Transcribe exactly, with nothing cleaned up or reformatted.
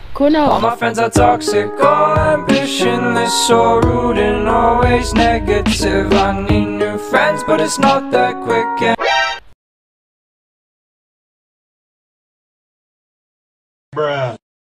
All my friends are toxic, all ambitionless, so rude and always negative. I need new friends, but it's not that quick.